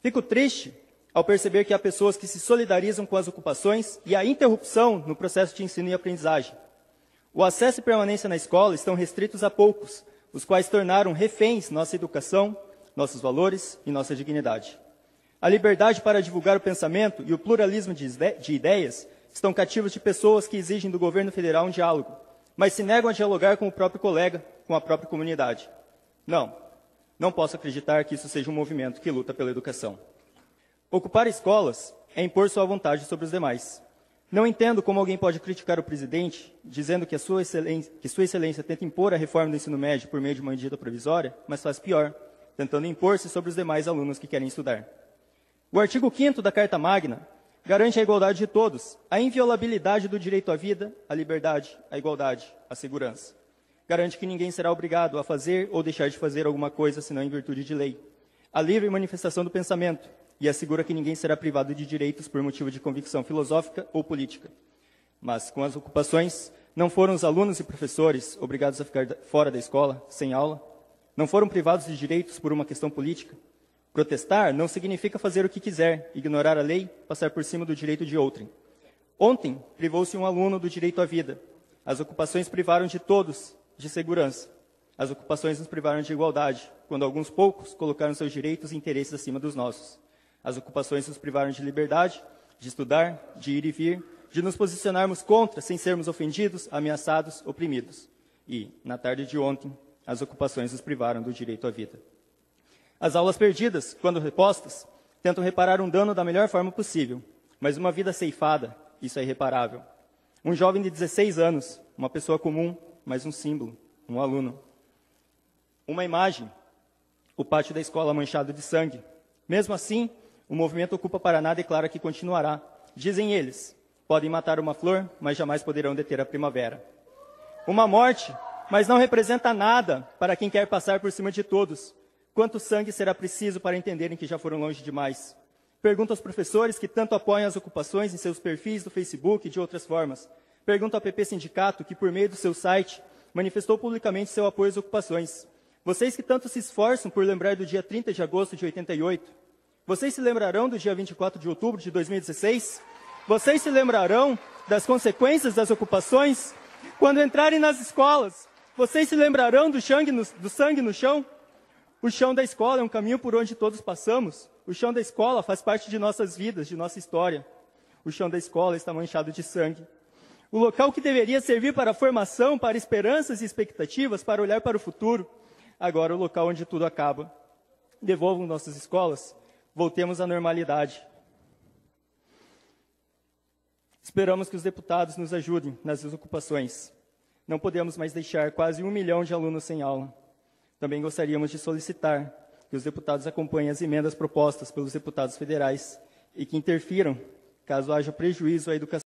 Fico triste ao perceber que há pessoas que se solidarizam com as ocupações e a interrupção no processo de ensino e aprendizagem. O acesso e permanência na escola estão restritos a poucos, os quais tornaram reféns nossa educação, nossos valores e nossa dignidade. A liberdade para divulgar o pensamento e o pluralismo de ideias estão cativos de pessoas que exigem do governo federal um diálogo, mas se negam a dialogar com o próprio colega, com a própria comunidade. Não posso acreditar que isso seja um movimento que luta pela educação. Ocupar escolas é impor sua vontade sobre os demais. Não entendo como alguém pode criticar o presidente, dizendo que Sua Excelência tenta impor a reforma do ensino médio por meio de uma medida provisória, mas faz pior, tentando impor-se sobre os demais alunos que querem estudar. O artigo 5º da Carta Magna garante a igualdade de todos, a inviolabilidade do direito à vida, à liberdade, à igualdade, à segurança. Garante que ninguém será obrigado a fazer ou deixar de fazer alguma coisa senão em virtude de lei. A livre manifestação do pensamento e assegura que ninguém será privado de direitos por motivo de convicção filosófica ou política. Mas, com as ocupações, não foram os alunos e professores obrigados a ficar fora da escola, sem aula? Não foram privados de direitos por uma questão política? Protestar não significa fazer o que quiser, ignorar a lei, passar por cima do direito de outrem. Ontem, privou-se um aluno do direito à vida. As ocupações privaram de todos de segurança. As ocupações nos privaram de igualdade, quando alguns poucos colocaram seus direitos e interesses acima dos nossos. As ocupações nos privaram de liberdade, de estudar, de ir e vir, de nos posicionarmos contra, sem sermos ofendidos, ameaçados, oprimidos. E, na tarde de ontem, as ocupações nos privaram do direito à vida. As aulas perdidas, quando repostas, tentam reparar um dano da melhor forma possível, mas uma vida ceifada, isso é irreparável. Um jovem de 16 anos, uma pessoa comum, mas um símbolo, um aluno. Uma imagem, o pátio da escola manchado de sangue. Mesmo assim, o movimento Ocupa Paraná declara que continuará. Dizem eles, podem matar uma flor, mas jamais poderão deter a primavera. Uma morte, mas não representa nada para quem quer passar por cima de todos. Quanto sangue será preciso para entenderem que já foram longe demais? Pergunto aos professores que tanto apoiam as ocupações em seus perfis do Facebook e de outras formas. Pergunto ao PP Sindicato, que por meio do seu site manifestou publicamente seu apoio às ocupações. Vocês que tanto se esforçam por lembrar do dia 30 de agosto de 88, vocês se lembrarão do dia 24 de outubro de 2016? Vocês se lembrarão das consequências das ocupações? Quando entrarem nas escolas, vocês se lembrarão do sangue no chão? O chão da escola é um caminho por onde todos passamos. O chão da escola faz parte de nossas vidas, de nossa história. O chão da escola está manchado de sangue. O local que deveria servir para a formação, para esperanças e expectativas, para olhar para o futuro, agora é o local onde tudo acaba. Devolvam nossas escolas, voltemos à normalidade. Esperamos que os deputados nos ajudem nas ocupações. Não podemos mais deixar quase 1 milhão de alunos sem aula. Também gostaríamos de solicitar que os deputados acompanhem as emendas propostas pelos deputados federais e que interfiram, caso haja prejuízo à educação.